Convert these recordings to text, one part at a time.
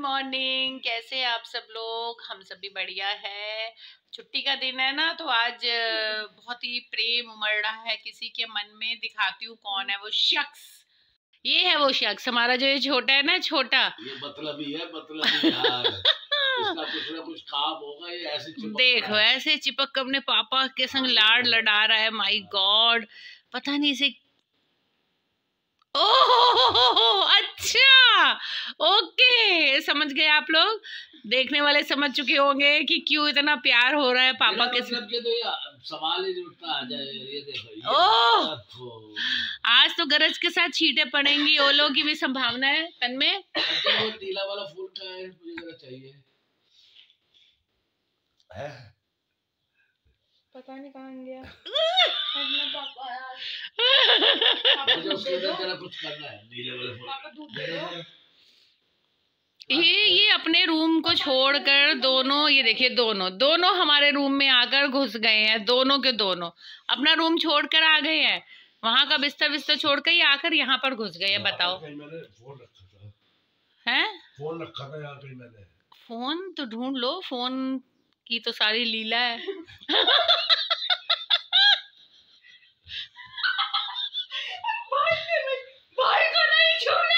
Morning. कैसे आप सब लोग? हम सब भी बढ़िया है। छुट्टी का दिन है ना, तो आज बहुत ही प्रेम उमड़ रहा है किसी के मन में। दिखाती हूँ कौन है वो शख्स। ये है वो शख्स हमारा जो ये छोटा है ना, छोटा ये मतलबी है, मतलबी यार। इसका कुछ ना कुछ काम होगा, ये ऐसे चिपक देखो ऐसे चिपक कर अपने पापा के संग लाड़ लड़ा रहा है। माय गॉड, पता नहीं इसे। ओह अच्छा, ओके, समझ गए आप लोग। देखने वाले समझ चुके होंगे कि क्यों इतना प्यार हो रहा है पापा के साथ। तो ये सवाल ही उठता आ जाए, ये देखो। ओह, आज तो गरज के साथ छींटे पड़ेंगी, ओलो की भी संभावना है तन में। वो नीला वाला फूल का है, मुझे जरा चाहिए है? पता नहीं कहाँ गया। पापा मुझे उसके अंदर जरा कुछ करना है, नीले वाले फूल। पापा दूध दे दो। ये अपने रूम को छोड़कर दोनों, ये देखिए दोनों हमारे रूम में आकर घुस गए हैं। दोनों के दोनों अपना रूम छोड़कर आ गए हैं। वहां का बिस्तर छोड़कर ये आकर यहाँ पर घुस गए हैं। बताओ, मैंने फोन रखा था। हैं? फोन रखा था यहाँ कहीं मैंने। फोन तो ढूंढ लो, फोन की तो सारी लीला है। भाई को नहीं छूना।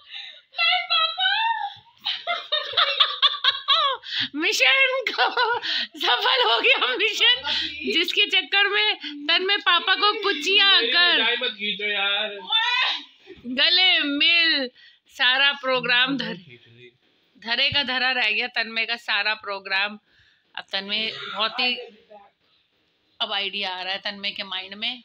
मिशन को सफल हो गया मिशन, जिसके चक्कर में तन में पापा को कुचिया कर यार। गले मिल सारा प्रोग्राम धरे का धरा रह गया। तन्मय का सारा प्रोग्राम। अब तन्मय बहुत ही, अब आइडिया आ रहा है तन्मय के माइंड में।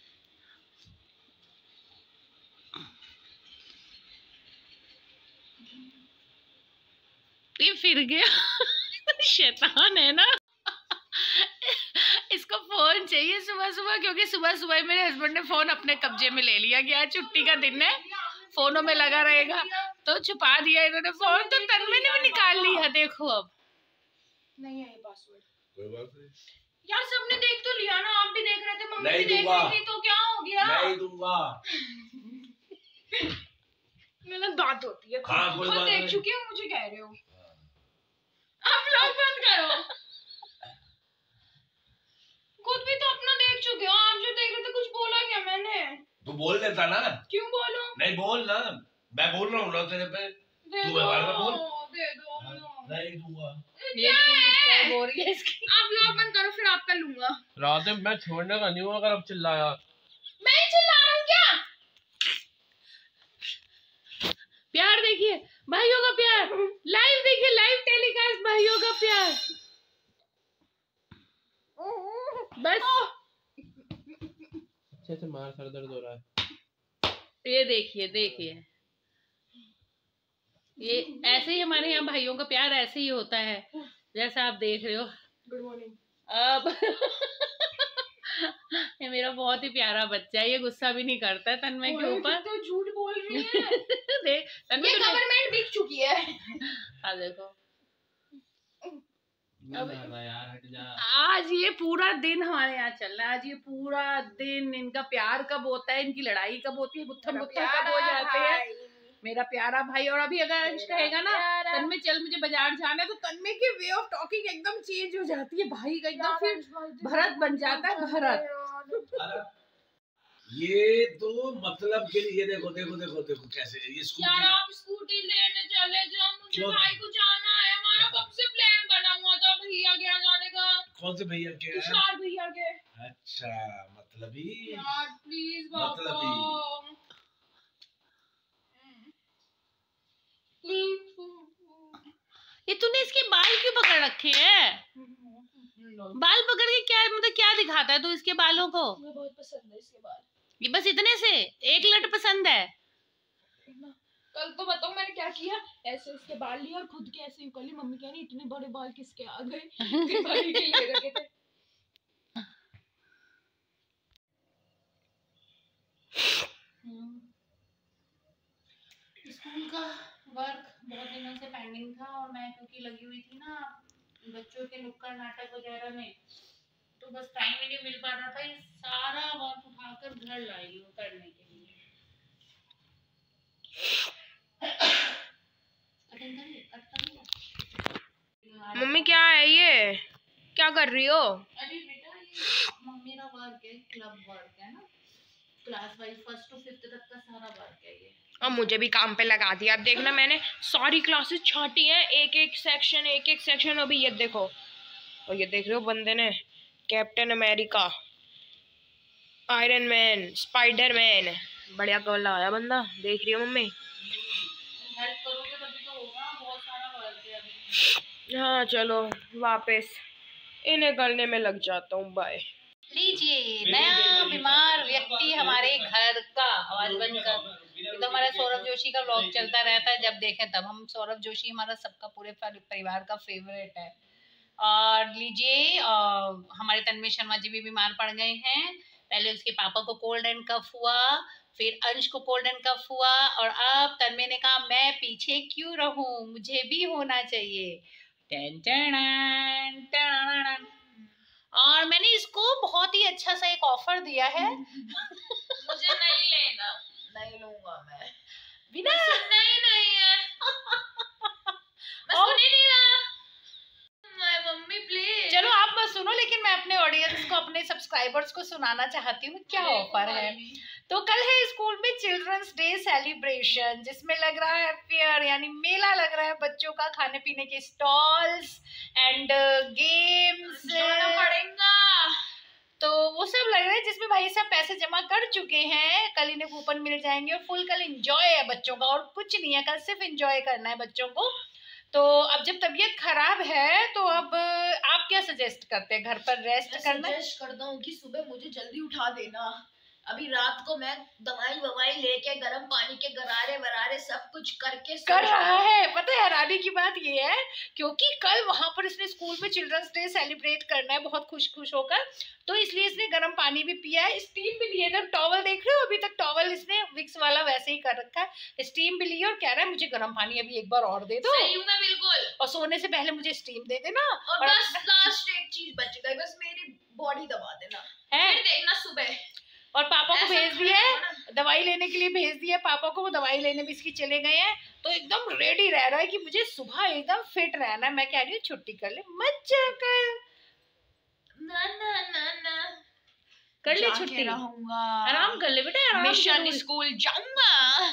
ये फिर गया। शैतान है ना। इसको फोन चाहिए सुबह सुबह, क्योंकि सुबह सुबह मेरे हस्बैंड ने फोन अपने कब्जे में ले लिया। कि आज छुट्टी का दिन है, फोनों में लगा रहेगा, तो छुपा दिया इन्होंने फोन। तो तन्मय ने भी निकाल लिया। देखो अब नहीं है पासवर्ड। कोई बात नहीं यार, सबने देख तो लिया ना। आप भी देख रहे थे, मम्मी भी देख दूंगा। रही थी, तो क्या हो गया? नहीं दूंगा। मेरा दांत होती है। हाँ, कोई बात देख नहीं। चुके हो, मुझे कह रहे हो। आप लोग बंद करो। खुद भी तो अपना देख चुके हो। आप जो देख रहे थे, कुछ बोला क्या मैंने? तू बोल देता ना। क्यों बोलूं? नहीं बोल ना, मैं बोल रहा हूँ ना तेरे पे। दे तू बार बार बोल। दे दो। नहीं दूंगा। ये हो रही है इसकी। आप लोग बंद करो, फिर आपका लूंगा। रात में मैं छोड़ने का नहीं हूँ, अगर अब चिल्लाया। मैं चिल्ला रहा हूँ क्या? प्यार देखिए, भाइयों का प्यार लाइव देखिए, लाइव टेलीकास्ट भाइयों का प्यार। बस अच्छे से मार, सर दर्द हो रहा है। ये देखिए ये ऐसे ही हमारे यहाँ भाइयों का प्यार ऐसे ही होता है, जैसा आप देख रहे हो। Good morning. अब ये मेरा बहुत ही प्यारा बच्चा है। ये गुस्सा भी नहीं करता है तन्मय के ऊपर। तो झूठ बोल रही है। देख तन्मय, ये गवर्नमेंट बिक चुकी है। हाँ देखो, अब यार हट जा। आज ये पूरा दिन हमारे यहाँ चल रहा है। आज ये पूरा दिन इनका प्यार कब होता है, इनकी लड़ाई कब होती है, गुत्थम कब हो जाते हैं। मेरा प्यारा भाई। और अभी अगर अंश कहेगा ना तन्मय चल मुझे बाजार जाना है, तो तन्मय की वे ऑफ टॉकिंग एकदम चेंज हो जाती है। भाई का एकदम फिर भरत बन जाता है, भरत। ये तो मतलब के लिए देखो कैसे ये स्कूटी। यार आप स्कूटी लेने चले जाओ, मुझे भाई को जाना है। हमारा कब से प्लान बना हुआ था भैया के यहाँ जाने का। कौन से भैया के? तुषार भैया के। अच्छा, मतलबी। यार प्लीज मतलबी। ये तूने इसके बाल क्यों पकड़ रखे हैं? बाल पकड़ के क्या मतलब, क्या दिखाता है तू इसके बालों को? मुझे बहुत पसंद है इसके बाल। ये बस इतने से एक लट पसंद है? कल तो बताओ मैंने क्या किया। ऐसे इसके बाल लिए और खुद के ऐसे ही कर ली। मम्मी कह रही इतने बड़े बाल किसके आ गए। भाई के लिए रखे थे। स्कूल का वर्क बहुत दिनों से पेंडिंग था, और मैं क्योंकि लगी हुई थी ना बच्चों के नुक्कड़ नाटक वगैरह में, तो बस टाइम ही नहीं मिल पा रहा था। ये सारा वर्क उठाकर घर लाई हूँ करने के लिए। मम्मी क्या है ये, क्या कर रही हो? अरे बेटा ये मम्मी का वर्क है, क्लब वर्क है ना, class wise 1st to 5th तक का सारा वर्क है ये। और मुझे भी काम पे लगा दिया। अब देखना मैंने सारी क्लासेस छांटी हैं, एक एक सेक्शन। अभी ये देखो, और ये देख रहे हो बंदे ने captain America, iron man, spiderman, बढ़िया कल आया बंदा। देख रही हो मम्मी? हेल्प करोगे तभी तो होगा, बहुत सारा वर्क है अभी। हाँ चलो वापस इन्हें करने में लग जाता हूँ। बाय। लीजिए नया बीमार व्यक्ति हमारे घर का। आवाज बंद कर। ये तो हमारा सौरभ जोशी का व्लॉग चलता रहता है, जब देखें तब। हम सौरभ जोशी हमारा सबका पूरे परिवार का फेवरेट है। और लीजिए हमारे तन्मय शर्मा जी भी बीमार पड़ गए हैं। पहले उसके पापा को कोल्ड एंड कफ हुआ, फिर अंश को कोल्ड एंड कफ हुआ, और अब तन्मय ने कहा मैं पीछे क्यों रहूं, मुझे भी होना चाहिए। टन टन टन। और मैंने इसको बहुत ही अच्छा सा एक ऑफर दिया है। मुझे नहीं लेना। नहीं लूंगा मैं। बिना नहीं है। मैं सुन ही नहीं रहा। Mummy please. चलो आप मत सुनो, लेकिन मैं अपने ऑडियंस को, अपने सब्सक्राइबर्स को सुनाना चाहती हूँ क्या ऑफर है। तो कल है स्कूल में चिल्ड्रंस डे सेलिब्रेशन, जिसमें लग रहा है फेयर, यानी मेला लग रहा है बच्चों का, खाने पीने के स्टॉल्स एंड गेम्स पड़ेगा। तो वो सब लग रहा है, जिसमें भाई साहब पैसे जमा कर चुके हैं। कल इन्हें कूपन मिल जाएंगे और फुल कल एंजॉय है बच्चों का, और कुछ नहीं है, कल सिर्फ एंजॉय करना है बच्चों को। तो अब जब तबीयत खराब है तो अब आप क्या सजेस्ट करते हैं, घर पर रेस्ट करना? सजेस्ट करता हूँ कि सुबह मुझे जल्दी उठा देना। अभी रात को मैं दवाई ववाई लेके गर्म पानी के गरारे वरारे सब कुछ करके कर रहा है। पता है हैरानी की बात ये है, क्योंकि कल वहां पर इसने स्कूल में चिल्ड्रंस डे सेलिब्रेट करना है बहुत खुश होकर, तो इसलिए इसने गर्म पानी भी पिया है, स्टीम भी लिया है। टॉवल देख रहे हो, अभी तक टॉवल इसने विक्स वाला वैसे ही कर रखा है, स्टीम भी लिया और कह रहा है मुझे गर्म पानी अभी एक बार और दे दो। सही हूँ मैं बिल्कुल। और सोने से पहले मुझे स्टीम दे देना। और बस लास्ट एक चीज बच गई, बस मेरी बॉडी दबा देना है, फिर देखना सुबह। और पापा को भेज दिया है दवाई लेने के लिए, भेज दिया पापा को, वो दवाई लेने भी इसकी चले गए हैं। तो एकदम रेडी रह रहा है कि मुझे सुबह एकदम फिट रहना है। मैं कह रही हूँ छुट्टी कर ले, मत कर, ना कर ले छुट्टी, रहूंगा, आराम कर ले बेटा, आराम मिशन स्कूल जाऊंगा।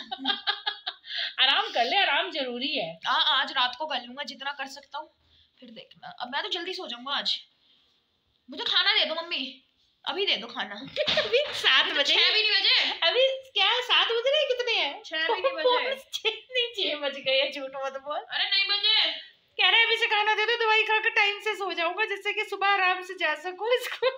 आराम कर ले, आराम जरूरी है। आज रात को कर लूंगा जितना कर सकता हूँ, फिर देखना। अब मैं तो जल्दी सो जाऊंगा आज। मुझे खाना दे दो मम्मी, अभी दे दो खाना। अभी 7 बजे, 6 भी नहीं बजे। अभी क्या 7 बज रहे, कितने हैं? 6 भी नहीं बजे। 6 बज गए हैं, झूठ मत बोल। अरे नहीं बजे। कह रहे अभी से खाना दे दो, दवाई खाकर टाइम से सो जाऊंगा, जिससे कि सुबह आराम से जा सकूं स्कूल।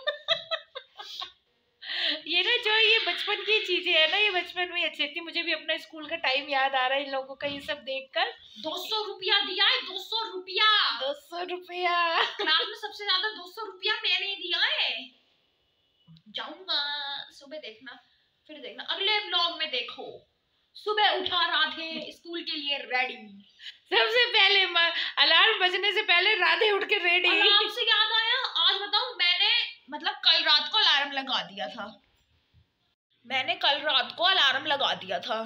ये ना जो ये बचपन की चीजें है ना, ये बचपन में अच्छी थी। मुझे भी अपना स्कूल का टाइम याद आ रहा है इन लोगों का ये सब देखकर। 200 रुपया दिया है, 200 रुपया। 200 रुपया क्लास में सबसे ज्यादा 200 रुपया मैंने दिया है। जाऊंगा सुबह, देखना फिर देखना अगले व्लॉग में। देखो सुबह उठा राधे स्कूल के लिए रेडी। सबसे पहले अलार्म बजने से पहले राधे उठ के रेडी। अलार्म से याद आया, आज बताऊं, मैंने मतलब कल रात को अलार्म लगा दिया था। मैंने कल रात को अलार्म लगा दिया था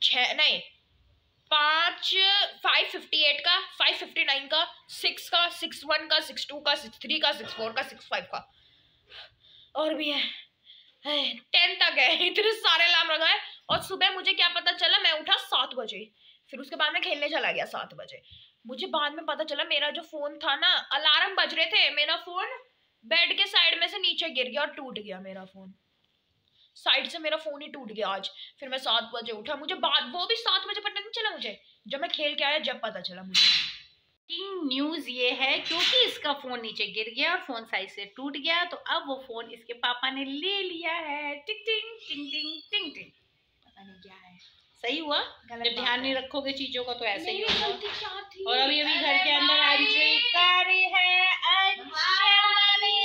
5:58 का, 5:59 का, 6 का, 6:1 का, 6:2 का, 6:3 का, 6:4 का, 6:5 का, और भी है 10 तक है। इतने सारे अलार्म लगाए। और सुबह मुझे क्या पता चला, मैं उठा 7 बजे, फिर उसके बाद मैं खेलने चला गया 7 बजे। मुझे बाद में पता चला मेरा जो फोन था ना, अलार्म बज रहे थे, मेरा फोन बेड के साइड में से नीचे गिर गया और टूट गया। मेरा फोन साइड से, मेरा फोन ही टूट गया आज। फिर मैं 7 बजे उठा, मुझे बाद वो भी 7 बजे पता नहीं चला, मुझे जब मैं खेल के आया जब पता चला मुझे। न्यूज ये है, क्योंकि इसका फोन नीचे गिर गया और फोन साइड से टूट गया, तो अब वो फोन इसके पापा ने ले लिया है। टिंग टिंग टिंग टिंग टिंग टिंग। पता नहीं क्या है। सही हुआ, जब ध्यान नहीं रखोगे चीजों का तो ऐसे ही होगा। क्या थी? और अभी अभी घर के अंदर एंट्री कर रही है अंश शर्मा ने।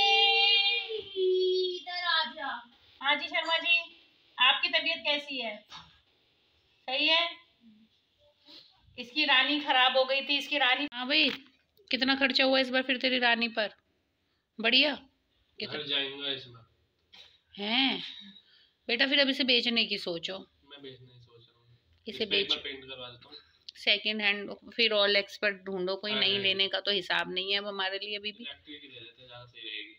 इधर आ जा। हाँ जी शर्मा जी, आपकी तबीयत कैसी है? सही है? इसकी रानी खराब हो गई थी, इसकी रानी। हाँ भाई, कितना खर्चा हुआ इस बार फिर तेरी रानी पर? बढ़िया। घर जाएंगा इस बार। हैं बेटा, फिर अब इसे बेचने की सोचो। मैं बेचने ही सोच रहा हूँ। इसे बेच, पेंट करवा देता हूँ। सेकेंड हैंड, फिर ऑल एक्सपर्ट ढूंढो, कोई हाँ, नई हाँ। लेने का तो हिसाब नहीं है अब हमारे लिए अभी भी। इलेक्ट्रिक की ले लेते हैं, ज़्यादा सही रहेगी।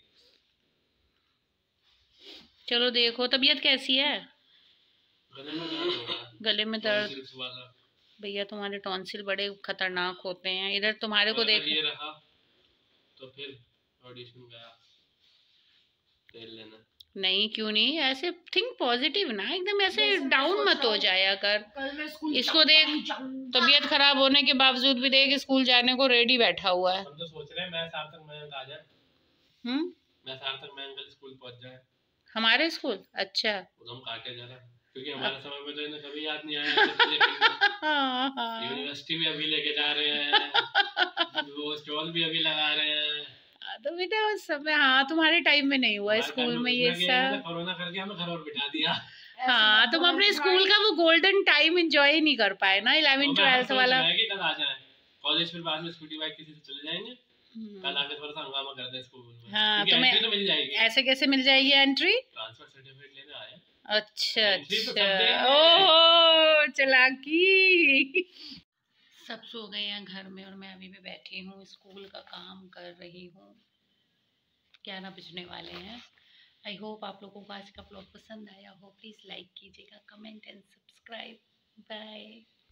चलो देखो, तबीयत कैसी है? गले में दर्द हो रहा है, गले में दर्द? टॉन्सिल्स वाला। भैया तुम्हारे टॉन्सिल बड़े खतरनाक होते हैं, इधर तुम्हारे को और अगर देख। ये रहा तो फिर ऑडिशन गया तेल लेना। नहीं, क्यों नहीं, ऐसे थिंक पॉजिटिव ना, एकदम ऐसे डाउन मत हो जाया कर। कल मैं स्कूल इसको देख, तबीयत खराब होने के बावजूद भी देख स्कूल जाने को रेडी बैठा हुआ है। हम तो सोच रहे हैं मैं सार्थक मयंक आ जाए। मैं सार्थक मयंक स्कूल पहुंच जाए हमारे स्कूल। अच्छा। हम काटे जरा, क्योंकि हमारे समय में तो इन्हें कभी याद नहीं आया। यूनिवर्सिटी भी अभी लेके जा रहे हैं, वो स्टॉल भी अभी लगा रहे हैं। तो बेटा उस समय, हाँ तुम्हारे टाइम में नहीं हुआ स्कूल में ये सब। कोरोना करके हमें घर और बिठा दिया। हाँ, तुम अपने स्कूल का वो गोल्डन टाइम एंजॉय नहीं कर पाए ना, 11th 12th वाला। कल आ जाए कॉलेज, फिर बाद में स्कूटी बाइक किसी से चले जाएंगे, कल आके थोड़ा सा हंगामा करते हैं स्कूल में। हाँ, तो मिल जाएगी। ऐसे कैसे मिल जाएगी एंट्री? ट्रांसफर सर्टिफिकेट लेने आए। अच्छा ओह चालाकी। सब सो गए हैं घर में और मैं अभी भी बैठी हूँ, स्कूल का काम कर रही हूँ। 11 बजने वाले हैं। आई होप आप लोगों को आज का ब्लॉग पसंद आया हो। प्लीज़ लाइक कीजिएगा, कमेंट एंड सब्सक्राइब। बाय।